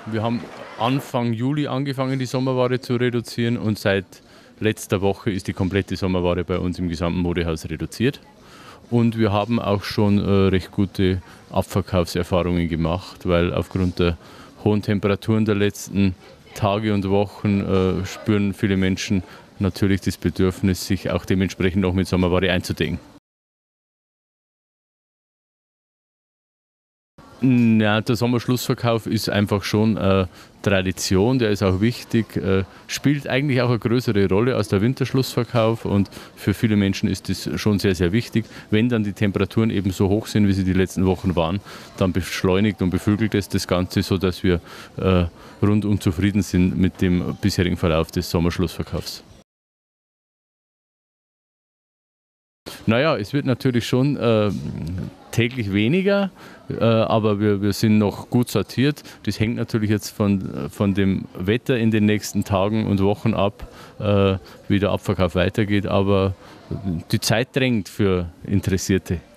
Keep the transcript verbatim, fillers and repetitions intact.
Wir haben Anfang Juli angefangen, die Sommerware zu reduzieren und seit letzter Woche ist die komplette Sommerware bei uns im gesamten Modehaus reduziert. Und wir haben auch schon äh, recht gute Abverkaufserfahrungen gemacht, weil aufgrund der hohen Temperaturen der letzten Tage und Wochen äh, spüren viele Menschen natürlich das Bedürfnis, sich auch dementsprechend noch mit Sommerware einzudecken. Ja, der Sommerschlussverkauf ist einfach schon äh, Tradition, der ist auch wichtig, äh, spielt eigentlich auch eine größere Rolle als der Winterschlussverkauf und für viele Menschen ist das schon sehr, sehr wichtig. Wenn dann die Temperaturen eben so hoch sind, wie sie die letzten Wochen waren, dann beschleunigt und beflügelt es das Ganze, sodass wir äh, rundum zufrieden sind mit dem bisherigen Verlauf des Sommerschlussverkaufs. Naja, es wird natürlich schon äh, täglich weniger, äh, aber wir, wir sind noch gut sortiert. Das hängt natürlich jetzt von, von dem Wetter in den nächsten Tagen und Wochen ab, äh, wie der Abverkauf weitergeht, aber die Zeit drängt für Interessierte.